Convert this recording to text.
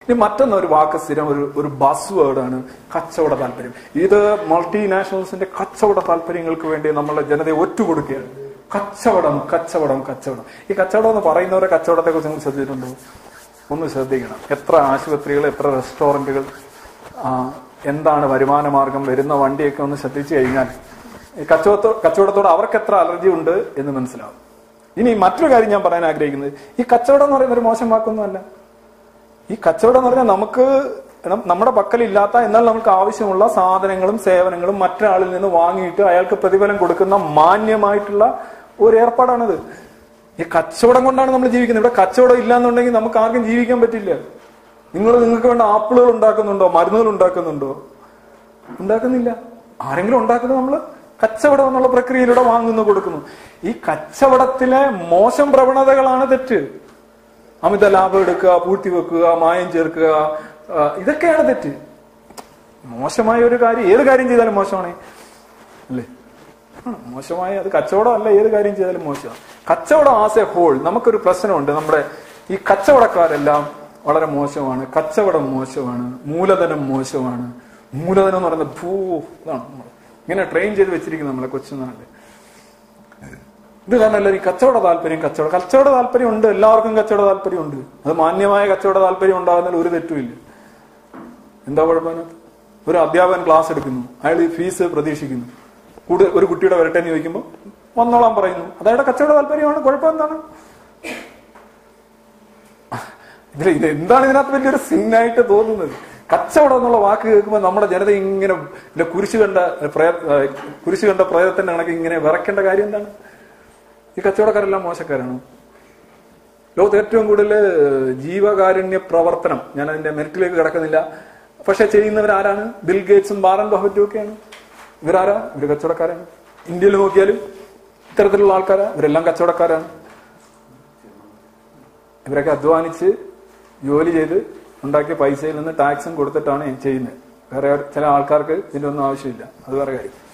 ഇനി മറ്റൊന്നൊരു വാക്ക് സ്ഥിരം ഒരു ബസ് വേർഡാണ് കച്ചവട താല്പര്യം. ഇത് മൾട്ടിനാഷണൽസിന്റെ കച്ചവട താല്പര്യങ്ങൾക്ക് വേണ്ടി നമ്മളെ ജനതയെ ഒറ്റുകൊടുക്കുകയാണ്. കച്ചവടം കച്ചവടം കച്ചവടം. ഈ കച്ചവടം എന്ന് പറയുന്നവരെ കച്ചവടത്തെ കുറിച്ച് നിങ്ങൾ ശ്രദ്ധിച്ചിട്ടുണ്ടോ? ഒന്ന് ശ്രദ്ധിക്കണം. എത്ര ആശുപത്രികൾ, എത്ര റെസ്റ്റോറന്റുകൾ, എന്താണ് വരുമാന മാർഗം, വരുന്ന വണ്ടിയൊക്കെ ഒന്ന് ശ്രദ്ധിച്ചു കഴിഞ്ഞാൽ ഈ കച്ചവടത്തോട് അവർക്ക് എത്ര അലർജി ഉണ്ട് എന്ന് മനസ്സിലാവും. ഇനി മറ്റൊരു കാര്യം ഞാൻ പറയാൻ ആഗ്രഹിക്കുന്നത്, ഈ കച്ചവടം എന്ന് പറയുന്ന ഒരു മോശം വാക്കൊന്നുമല്ല. ഈ കച്ചവടം എന്ന് പറഞ്ഞാൽ നമുക്ക് നമ്മുടെ പക്കലില്ലാത്ത എന്നാൽ നമുക്ക് ആവശ്യമുള്ള സാധനങ്ങളും സേവനങ്ങളും മറ്റൊരാളിൽ നിന്ന് വാങ്ങിയിട്ട് അയാൾക്ക് പ്രതിഫലം കൊടുക്കുന്ന മാന്യമായിട്ടുള്ള ഒരു ഏർപ്പാടാണിത്. ഈ കച്ചവടം കൊണ്ടാണ് നമ്മൾ ജീവിക്കുന്നത്. ഇവിടെ കച്ചവടം ഇല്ലാന്നുണ്ടെങ്കിൽ നമുക്ക് ആർക്കും ജീവിക്കാൻ പറ്റില്ല. നിങ്ങൾക്ക് വേണ്ട ആപ്പിളുകൾ ഉണ്ടാക്കുന്നുണ്ടോ? മരുന്നുകൾ ഉണ്ടാക്കുന്നുണ്ടോ? ഉണ്ടാക്കുന്നില്ല. ആരെങ്കിലും ഉണ്ടാക്കുന്നത് നമ്മൾ കച്ചവടം എന്നുള്ള പ്രക്രിയയിലൂടെ വാങ്ങുന്നു, കൊടുക്കുന്നു. ഈ കച്ചവടത്തിലെ മോശം പ്രവണതകളാണ് തെറ്റ്. അമിത ലാഭം എടുക്കുക, പൂഴ്ത്തിവെക്കുക, മായം ചേർക്കുക, ഇതൊക്കെയാണ് തെറ്റ്. മോശമായ ഒരു കാര്യം, ഏത് കാര്യം ചെയ്താലും മോശമാണ് അല്ലേ? മോശമായ അത് കച്ചവടം അല്ല, ഏത് കാര്യം ചെയ്താലും മോശമാണ്. കച്ചവടം ആസ് എ ഹോൾ നമുക്കൊരു പ്രശ്നമുണ്ട്. നമ്മുടെ ഈ കച്ചവടക്കാരെല്ലാം വളരെ മോശമാണ്, കച്ചവടം മോശമാണ്, മൂലധനം മോശമാണ്. മൂലധനം എന്ന് പറയുന്നത് ഇതാണ് ഇങ്ങനെ ട്രെയിൻ ചെയ്ത് വെച്ചിരിക്കുന്നത് നമ്മളെ കൊച്ചുനാളില്. ഇത് കാരണമല്ല ഈ കച്ചവട താല്പര്യം. കച്ചവട താല്പര്യം ഉണ്ട്, എല്ലാവർക്കും കച്ചവട താല്പര്യം ഉണ്ട്. അത് മാന്യമായ കച്ചവട താല്പര്യം ഉണ്ടാകുന്നതിൽ ഒരു തെറ്റുമില്ല. എന്താ കുഴപ്പമില്ല? ഒരു അധ്യാപകൻ ക്ലാസ് എടുക്കുന്നു, അയാൾ ഫീസ് പ്രതീക്ഷിക്കുന്നു, ഒരു കുട്ടിയുടെ വരട്ടെ എന്ന് ചോദിക്കുമ്പോൾ വന്നോളാൻ പറയുന്നു. അതയാളുടെ കച്ചവട താല്പര്യമാണ്. കുഴപ്പം എന്താണ്? ഇത് എന്താണ് ഇതിനകത്ത് വലിയൊരു സിന്നായിട്ട് തോന്നുന്നത്? കച്ചവടം എന്നുള്ള വാക്ക് കേൾക്കുമ്പോൾ നമ്മുടെ ജനത ഇങ്ങനെ കുരിശ് കണ്ട പ്രേതത്തിന്റെ കണക്ക് ഇങ്ങനെ വിറയ്ക്കേണ്ട കാര്യം എന്താണ്? ഈ കച്ചവടക്കാരെല്ലാം മോശക്കാരാണ്. ലോകത്ത് ഏറ്റവും കൂടുതൽ ജീവകാരുണ്യ പ്രവർത്തനം, ഞാൻ അതിന്റെ മെറിറ്റിലേക്ക് കിടക്കുന്നില്ല, പക്ഷെ ചെയ്യുന്നവരാരാണ്? ബിൽ ഗേറ്റ്സും വാറൻ ബഫറ്റും ഒക്കെയാണ്. ഇവരാരാ? ഇവര് കച്ചവടക്കാരാണ്. ഇന്ത്യയിൽ നോക്കിയാലും ഇത്തരത്തിലുള്ള ആൾക്കാരാ, ഇവരെല്ലാം കച്ചവടക്കാരാണ്. ഇവരൊക്കെ അധ്വാനിച്ച് ജോലി ചെയ്ത് ഉണ്ടാക്കിയ പൈസയിൽ നിന്ന് ടാക്സും കൊടുത്തിട്ടാണ് ചെയ്യുന്നത്. വേറെ ചില ആൾക്കാർക്ക് ഇതിന്റെ ഒന്നും ആവശ്യമില്ല. അത് വേറെ കാര്യം.